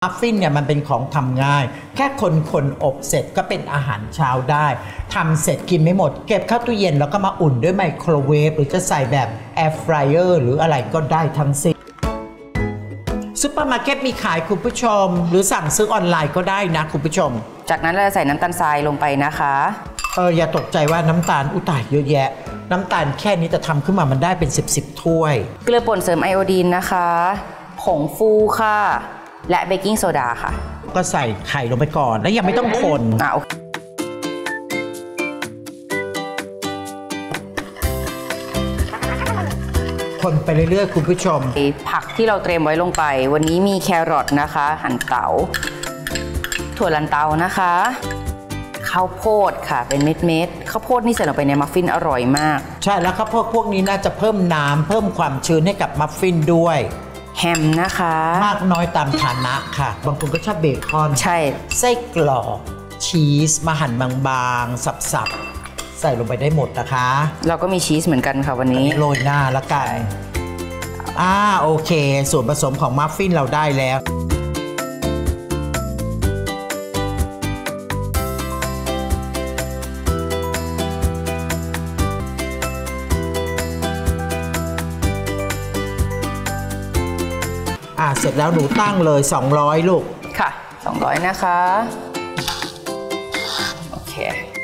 มัฟฟินเนี่ยมันเป็นของทำง่ายแค่คนอบเสร็จก็เป็นอาหารเช้าได้ทำเสร็จกินไม่หมดเก็บเข้าตู้เย็นแล้วก็มาอุ่นด้วยไมโครเวฟหรือจะใส่แบบแอร์ฟรายเออร์หรืออะไรก็ได้ทั้งสิ้นซุปเปอร์มาร์เก็ตมีขายคุณผู้ชมหรือสั่งซื้อออนไลน์ก็ได้นะคุณผู้ชมจากนั้นเราใส่น้ำตาลทรายลงไปนะคะอย่าตกใจว่าน้ำตาลอุตายเยอะแยะน้ำตาลแค่นี้แต่ทำขึ้นมามันได้เป็น10ถ้วยเกลือป่นเสริมไอโอดีนนะคะผงฟูค่ะและเบกกิ้งโซดาค่ะก็ใส่ไข่ลงไปก่อนแล้วยังไม่ต้องคนคนไปเรื่อยๆคุณผู้ชมผักที่เราเตรียมไว้ลงไปวันนี้มีแครอทนะคะหั่นเต๋าถั่วลันเตานะคะข้าวโพดค่ะเป็นเม็ดข้าวโพดนี่ใส่ลงไปในมัฟฟินอร่อยมากใช่แล้วข้าวโพดพวกนี้น่าจะเพิ่มน้ำเพิ่มความชื้นให้กับมัฟฟินด้วยแฮมนะคะมากน้อยตามฐานะค่ะบางคนก็ชอบเบคอนใช่ไส้กรอกชีสมาหั่นบางๆสับๆใส่ลงไปได้หมดนะคะเราก็มีชีสเหมือนกันค่ะวันนี้โรยหน้าละกันโอเคส่วนผสมของมัฟฟินเราได้แล้วเสร็จแล้วหนูตั้งเลย200ลูกค่ะ200นะคะโอเค